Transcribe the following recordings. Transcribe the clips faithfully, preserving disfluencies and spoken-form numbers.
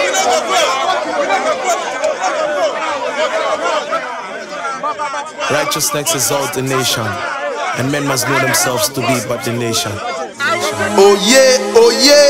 Righteousness exalt the nation, and men must know themselves to be but the nation. Oh yeah, oh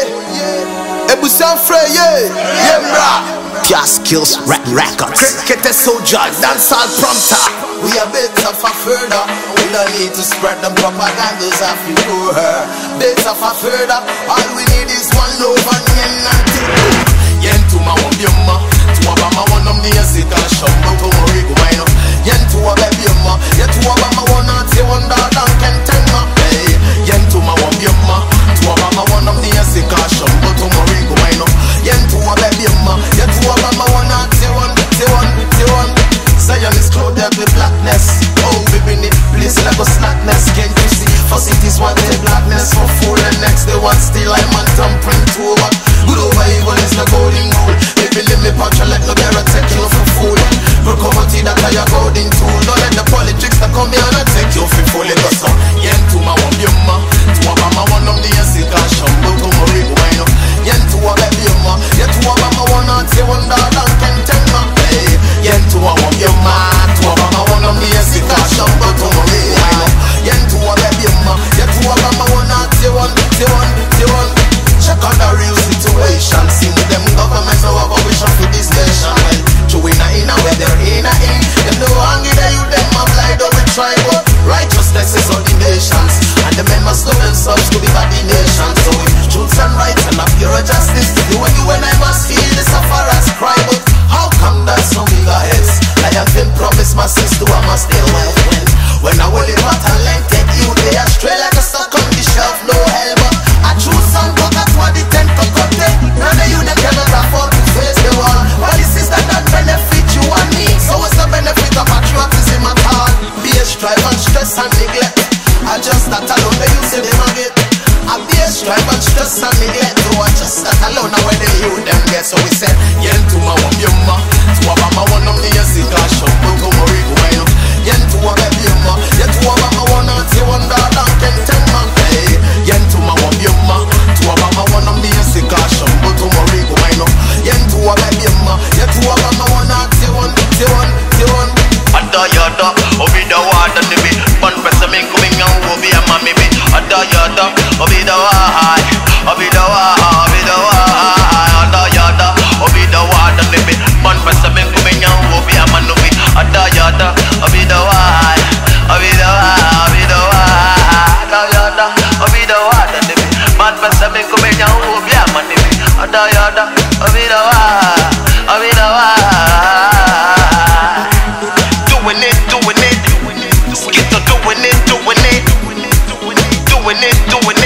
yeah, Ebusan Frey, yeah, yeah, bra. Tia skills, rap records. Cricket soldier, dancehall prompter. We are better for further. We don't need to spread them propagandas of you for her. Better for further. All we need is one love and yen and tickle. Yen to my one yumma. To Obama one of the Azika Shumbo to Morigo Mino. Yen to a baby yumma. Yen to Obama one and say one dollar can ten ma. Hey, yen to my one yumma. To Obama one of the Azika Shumbo to Morigo Mino. Yen to a baby yumma. Yen to Obama one and say one, say one, say one. Zion is clothed with blackness. Oh, baby, need please like a slackness. Can't you see? First it is one day blackness for fool, and next they want still I'm on thumbprint too. But good over evil is the golden rule. Baby, leave me punch and let no bearer take you for fool. For poverty that I am golden tool. Don't let the politics that come here and take you for fool. It goes on. Yen to my one yumma. To Obama one of the Azika Shumbo to Morigo Mino. Yen to a baby yumma. Yen to Obama one and say one dollar can ten ma. Hey, yen to a one yumma. To Obama one of the Azika Shumbo to Morigo Mino. Yen to a baby yumma. Yen to Obama one and say one, say one, say one. Check on the real situation. See with them governments no have a vision for this nation. Well, chewing a in a where they're in a in. Them no hungry they you them have lied up with tribal. Righteousness is all the nations, and the men must know themselves to be by the nation. So if truths and rights and a pure justice, you and you and I must feel the suffer as cry. But how come that some bigger heads? I have been promised my sister I must stay well when when I will live out and let take you they astray like a stuck on the shelf, no hell. But I choose some but that's what the tent can cut it. None of you them cannot afford to face the wall. But this is that that benefit you and me. So what's the benefit of patriotism at all? Be a strive and stress and neglect. I just that alone they use it them again. I be a strive and stress and neglect. So I just that alone now when they you them get. So we said yen to my one yumma. To Obama one of the Azika Shumbo to Morigo Mino. Yen to a baby yumma. Yen to Obama one and say one dollar can ten ma. Hey, yen to my one yumma. To Obama one of the Azika Shumbo to Morigo Mino. Yen to a baby yumma. Yen to Obama one and say one, say one, say one. Ada yada, obi da wada nibi. One person me coming out, obi a mami bi. Ada yada, obi da wahai, obi da wahai, obi da wahai. Ada yada, obi da wada nibi. One person me coming out, obi a manu bi. Ada yada, obi da wahai, obi da wahai, obi da wahai. Ada yada, obi da wada nibi. One person me coming out, obi a manu bi. Ada yada, obi da wahai, obi da wahai. Doing it, doing it, get to doing it, doing it, doing it, doing it.